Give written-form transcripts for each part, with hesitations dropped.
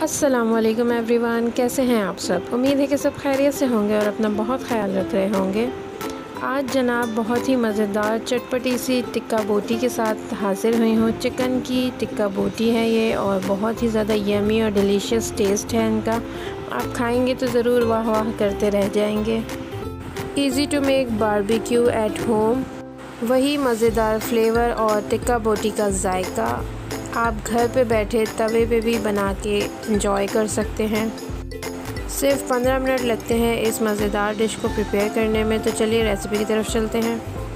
अस्सलामुअलैकुम एवरीवन, कैसे हैं आप सब। उम्मीद है कि सब खैरियत से होंगे और अपना बहुत ख्याल रख रहे होंगे। आज जनाब बहुत ही मज़ेदार चटपटी सी टिक्का बोटी के साथ हाज़िर हुई हूँ। चिकन की टिक्का बोटी है ये और बहुत ही ज़्यादा यमी और डिलीशियस टेस्ट है इनका। आप खाएंगे तो ज़रूर वाह वाह करते रह जाएंगे। Easy to make barbecue at home, वही मज़ेदार फ्लेवर और टिक्का बोटी का जायका आप घर पे बैठे तवे पे भी बना के इंजॉय कर सकते हैं। सिर्फ 15 मिनट लगते हैं इस मज़ेदार डिश को प्रिपेयर करने में। तो चलिए रेसिपी की तरफ चलते हैं।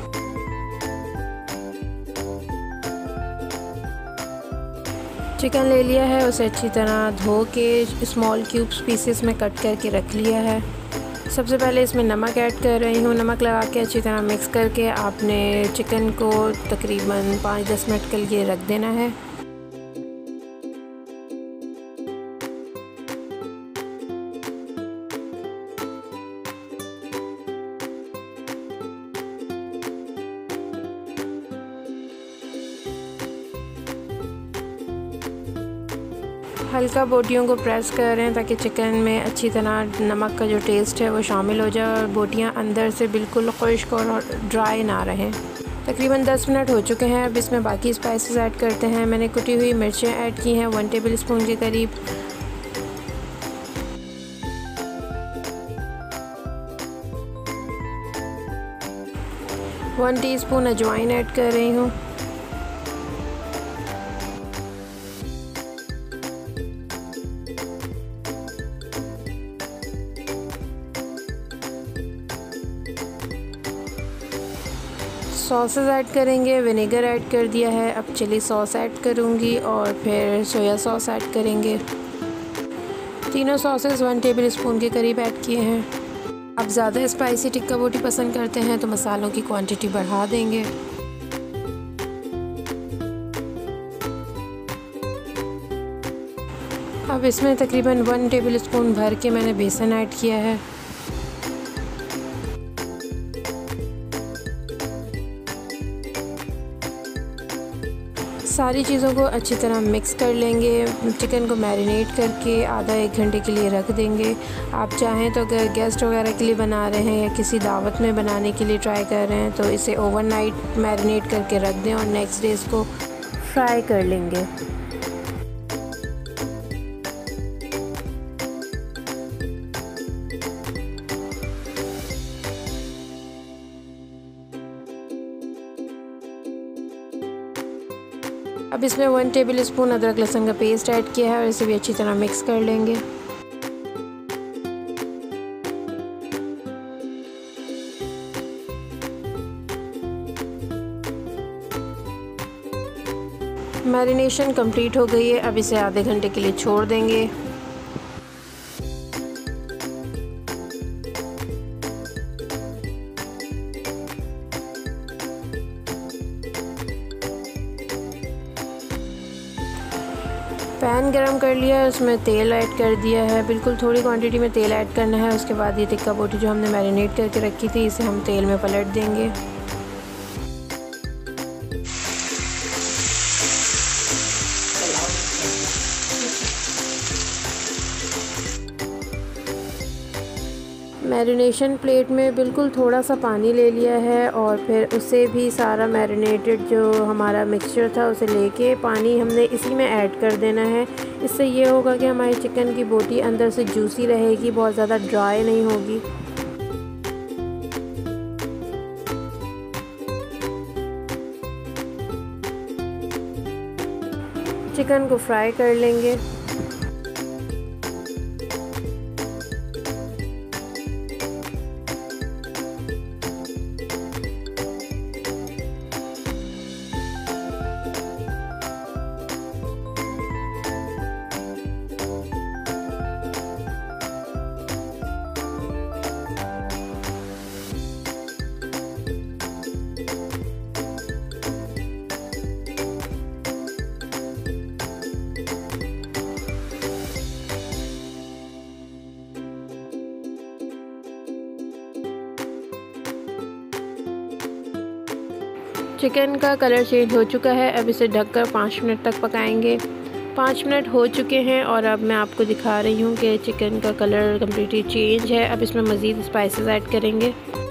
चिकन ले लिया है, उसे अच्छी तरह धो के स्मॉल क्यूब्स पीसेस में कट करके रख लिया है। सबसे पहले इसमें नमक ऐड कर रही हूँ। नमक लगा के अच्छी तरह मिक्स करके आपने चिकन को तकरीबन 5-10 मिनट के लिए रख देना है। हल्का बोटियों को प्रेस कर रहे हैं ताकि चिकन में अच्छी तरह नमक का जो टेस्ट है वो शामिल हो जाए और बोटियां अंदर से बिल्कुल खुश्क और ड्राई ना रहें। तकरीबन 10 मिनट हो चुके हैं। अब इसमें बाकी स्पाइसेस ऐड करते हैं। मैंने कुटी हुई मिर्चें ऐड की हैं 1 टेबल स्पून के करीब। वन टीस्पून अजवाइन ऐड कर रही हूँ। सॉसेस ऐड करेंगे। विनेगर ऐड कर दिया है। अब चिली सॉस ऐड करूँगी और फिर सोया सॉस ऐड करेंगे। तीनों सॉसेस 1 टेबल स्पून के करीब ऐड किए हैं। अब ज़्यादा स्पाइसी टिक्का बोटी पसंद करते हैं तो मसालों की क्वांटिटी बढ़ा देंगे। अब इसमें तकरीबन 1 टेबल स्पून भर के मैंने बेसन ऐड किया है। सारी चीज़ों को अच्छी तरह मिक्स कर लेंगे। चिकन को मैरिनेट करके आधा 1 घंटे के लिए रख देंगे। आप चाहें तो अगर गेस्ट वगैरह के लिए बना रहे हैं या किसी दावत में बनाने के लिए ट्राई कर रहे हैं तो इसे ओवरनाइट मैरिनेट करके रख दें और नेक्स्ट डे इसको फ्राई कर लेंगे। अब इसमें 1 टेबल स्पून अदरक लहसुन का पेस्ट ऐड किया है और इसे भी अच्छी तरह मिक्स कर लेंगे। मैरिनेशन कंप्लीट हो गई है। अब इसे आधे घंटे के लिए छोड़ देंगे। पैन गरम कर लिया है, उसमें तेल ऐड कर दिया है। बिल्कुल थोड़ी क्वांटिटी में तेल ऐड करना है। उसके बाद ये टिक्का बोटी जो हमने मैरिनेट करके रखी थी इसे हम तेल में पलट देंगे। मैरिनेशन प्लेट में बिल्कुल थोड़ा सा पानी ले लिया है और फिर उसे भी सारा मैरिनेटेड जो हमारा मिक्सचर था उसे लेके पानी हमने इसी में ऐड कर देना है। इससे ये होगा कि हमारी चिकन की बोटी अंदर से जूसी रहेगी, बहुत ज़्यादा ड्राई नहीं होगी। चिकन को फ्राई कर लेंगे। चिकन का कलर चेंज हो चुका है। अब इसे ढककर 5 मिनट तक पकाएंगे। 5 मिनट हो चुके हैं और अब मैं आपको दिखा रही हूँ कि चिकन का कलर कम्प्लीटली चेंज है। अब इसमें मज़ीद स्पाइसेस ऐड करेंगे।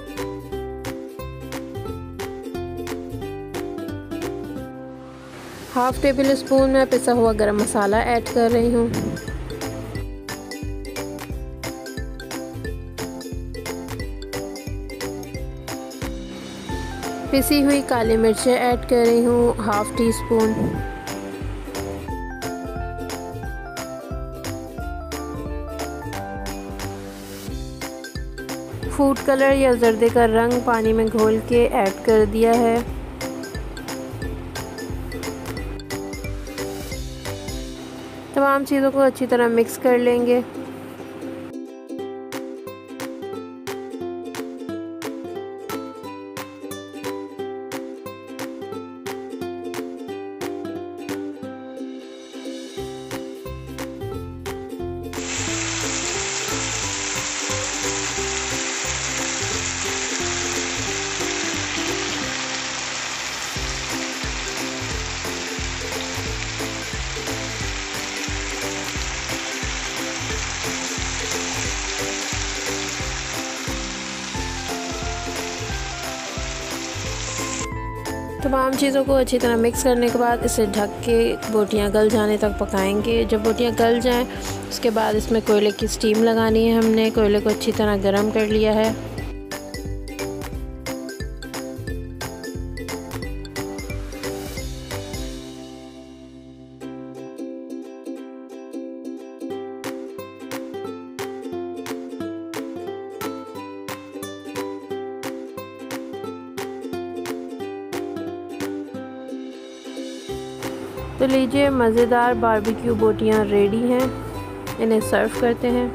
हाफ़ टेबल स्पून मैं पिसा हुआ गरम मसाला ऐड कर रही हूँ। पिसी हुई काली मिर्चें ऐड कर रही हूँ, half teaspoon. Food colour या जर्दे का रंग पानी में घोल के ऐड कर दिया है। तमाम चीज़ों को अच्छी तरह मिक्स कर लेंगे। तमाम चीज़ों को अच्छी तरह मिक्स करने के बाद इसे ढक के बोटियां गल जाने तक पकाएंगे। जब बोटियां गल जाएं उसके बाद इसमें कोयले की स्टीम लगानी है। हमने कोयले को अच्छी तरह गर्म कर लिया है। तो लीजिए, मज़ेदार बारबेक्यू बोटियां रेडी हैं। इन्हें सर्व करते हैं।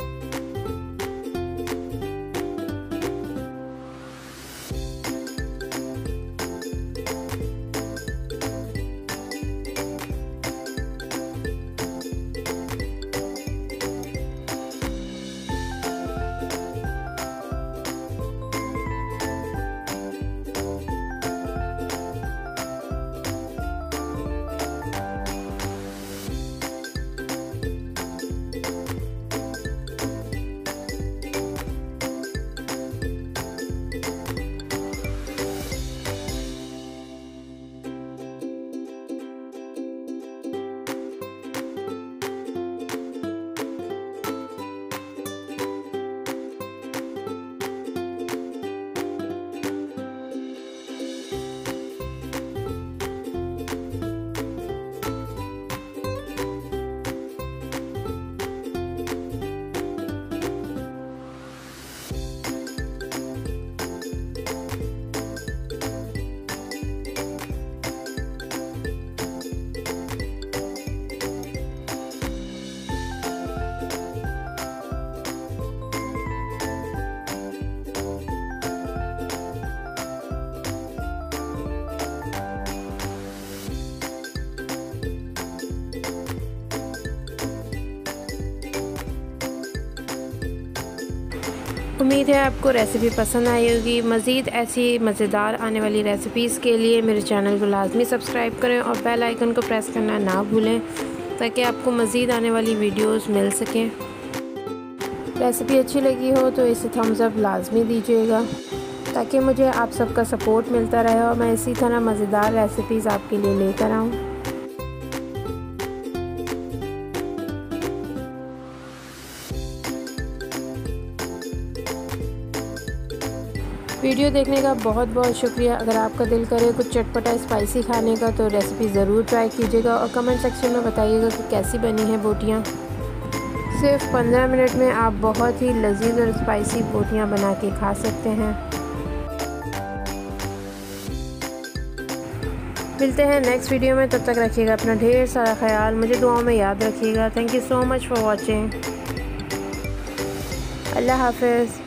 उम्मीद है आपको रेसिपी पसंद आई होगी। मज़ीद ऐसी मज़ेदार आने वाली रेसिपीज़ के लिए मेरे चैनल को लाजमी सब्सक्राइब करें और बेल आइकन को प्रेस करना ना भूलें ताकि आपको मज़ीद आने वाली वीडियोस मिल सकें। रेसिपी अच्छी लगी हो तो इसे थम्स अप लाजमी दीजिएगा ताकि मुझे आप सबका सपोर्ट मिलता रहे और मैं इसी तरह मज़ेदार रेसिपीज़ आपके लिए लेकर आऊँ। वीडियो देखने का बहुत बहुत शुक्रिया। अगर आपका दिल करे कुछ चटपटा स्पाइसी खाने का तो रेसिपी ज़रूर ट्राई कीजिएगा और कमेंट सेक्शन में बताइएगा कि कैसी बनी है बोटियां। सिर्फ 15 मिनट में आप बहुत ही लजीज और स्पाइसी बोटियां बना के खा सकते हैं। मिलते हैं नेक्स्ट वीडियो में, तब तक रखिएगा अपना ढेर सारा ख्याल। मुझे दुआओं में याद रखिएगा। Thank you so much for watching. Allah हाफ़िज़।